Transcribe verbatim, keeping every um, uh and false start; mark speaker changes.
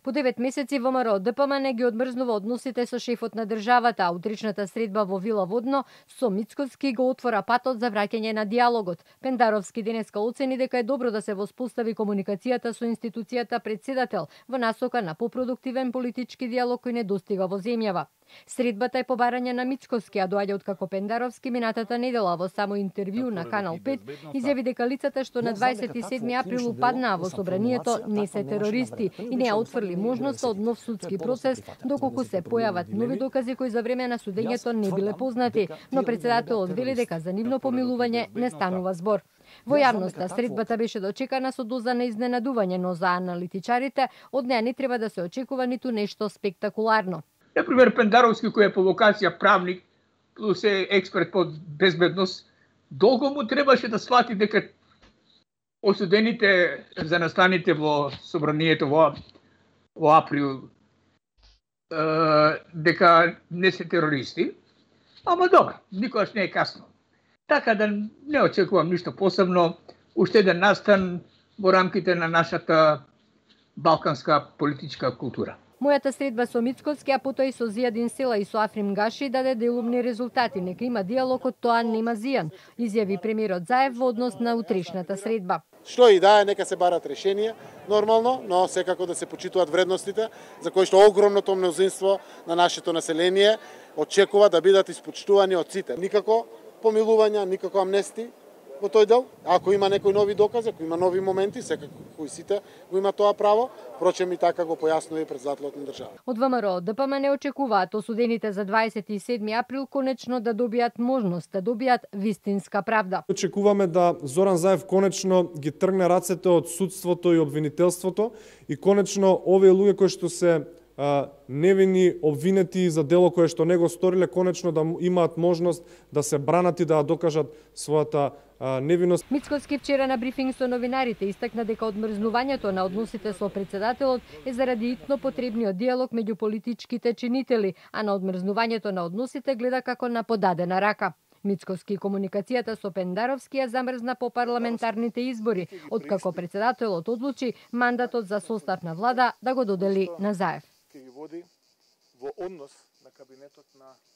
Speaker 1: По девет месеци ВМРО Д П М Н ги одмрзнува односите со шефот на државата, а утричната средба во Вила Водно со Мицкоски го отвора патот за враќање на диалогот. Пендаровски денеска оцени дека е добро да се воспостави комуникацијата со институцијата председател во насока на попродуктивен политички диалог кој не достига во земјава. Средбата е по барање на Мицкоски, а доаѓа од како Пендаровски минатата недела во само интервју на Канал пет изјави дека лицата што на дваесет и седми април упаднаа во собранието не се терористи и не ја отфрли можноста од нов судски процес доколку се појават нови докази кои за време на судењето не биле познати, но председателот вели дека за нивно помилување не станува збор. Во јавноста средбата беше дочекана со доза на изненадување, но за аналитичарите од неа не треба да се очекува ниту нешто спектакуларно.
Speaker 2: Например, Пендаровски, кој е по вокација правник, плюс е експерт по безбедност, долго му требаше да свати дека осудените за настаните во собранието во, во април дека не се терористи. Ама добро, никогаш не е касно. Така да не очекувам ништо посебно, уште еден настан во рамките на нашата балканска политичка култура.
Speaker 1: Мојата средба со Мицкоски, а потоа и со Зијадин Села и со Африм Гаши даде делумни резултати. Нека има диалог, од тоа нема зијан, изјави премиерот Заев во однос на утрешната средба.
Speaker 3: Што и да е, нека се барат решенија, нормално, но секако да се почитуваат вредностите, за кои што огромното мнозинство на нашето население очекува да бидат испочтувани од сите. Никако помилувања, никако амнести во тој дел. Ако има некои нови докази, ако има нови моменти, секако кои сите го има тоа право, впрочем и така го појаснува и председателот на држава.
Speaker 1: Од ВМРО Д П М Н очекуваат осудените за дваесет и седми април конечно да добијат можност да добијат вистинска правда.
Speaker 4: Очекуваме да Зоран Заев конечно ги тргне рацете од судството и обвинителството и конечно овие луѓе кои што се а, невини обвинети за дело кое што не го сториле, конечно да имаат можност да се бранат и да докажат својата невиност.
Speaker 1: Мицкоски вчера на брифинг со новинарите истакна дека одмрзнувањето на односите со председателот е заради итно потребниот диалог меѓу политичките чинители, а на одмрзнувањето на односите гледа како на подадена рака. Мицкоски комуникацијата со Пендаровски ја замрзна по парламентарните избори, откако председателот одлучи мандатот за состав на влада да го додели на Заев.
Speaker 3: Ќе ги води во однос на кабинетот на